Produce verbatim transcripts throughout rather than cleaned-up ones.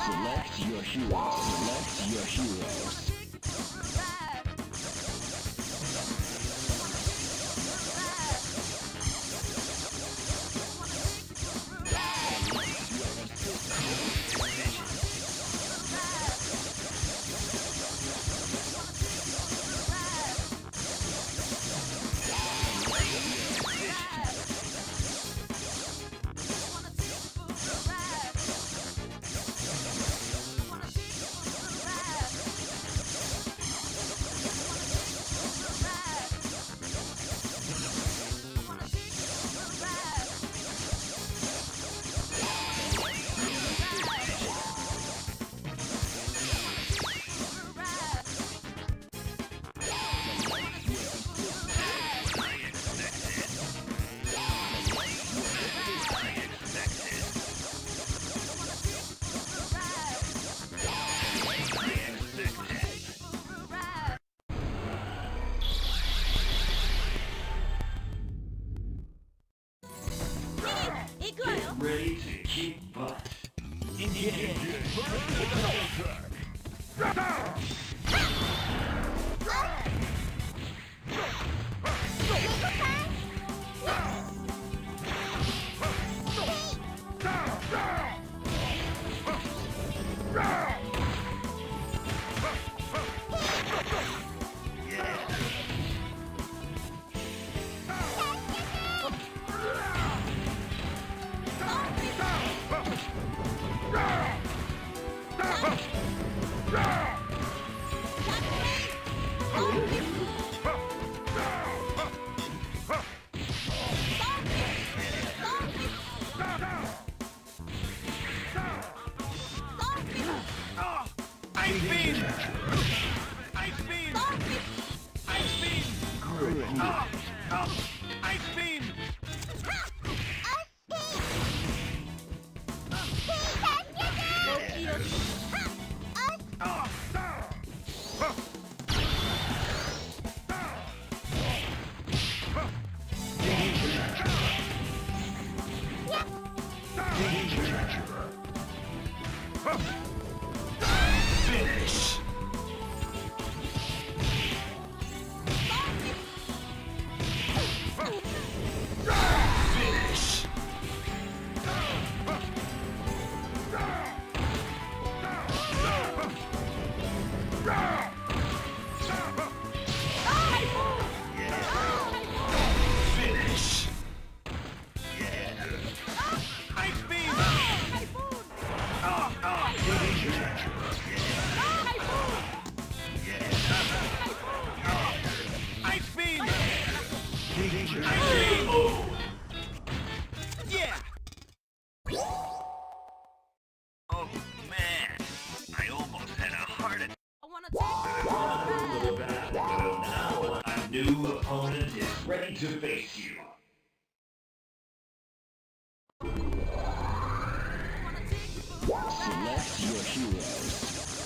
Select your hero. Select your heroes. Ready to kick butt. Engage. Ice beam! Ice beam! Ice beam! Oh, oh, ice beam! Finish! Finish! Finish! Ice beam! Oh, oh. Ice beam! Ice beam! Yeah! Oh man, I almost had a heart attack. I wanna take Now a new opponent is ready to face you. Select your heroes.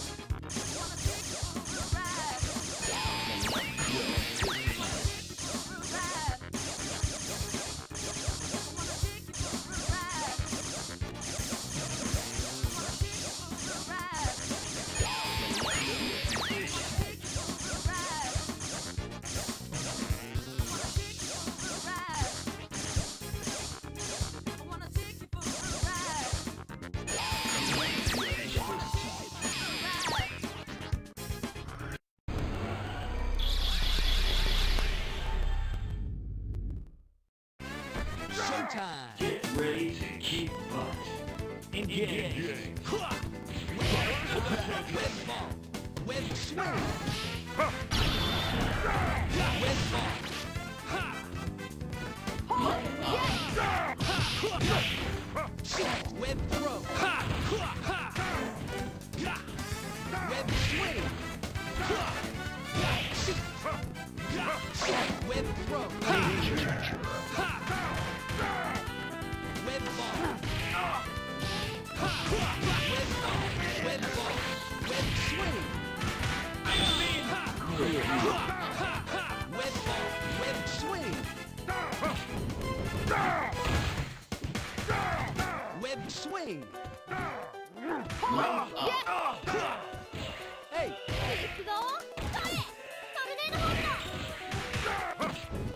Showtime! Get ready to kick butt. Engage. Web ball! Web swing! Web ball! Web throw! Web swing! Web throw! Web ball! Web ball! Web ball! Web swing! Ice beam! Web ball! Web swing! Web swing! Hey! 行くぞそれトルネードホールド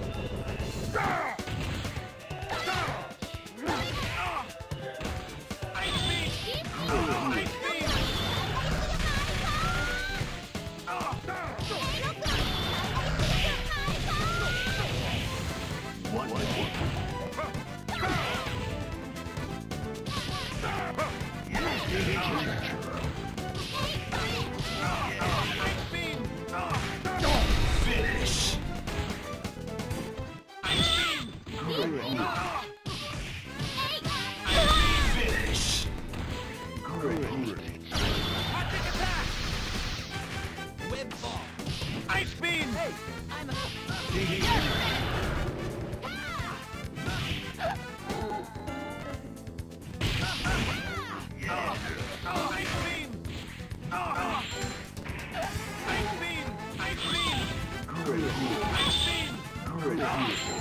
Finish! Finish! Web ball! Ice beam! Hey! I'm a Ice beam! Ice beam! Ice beam! Ice beam!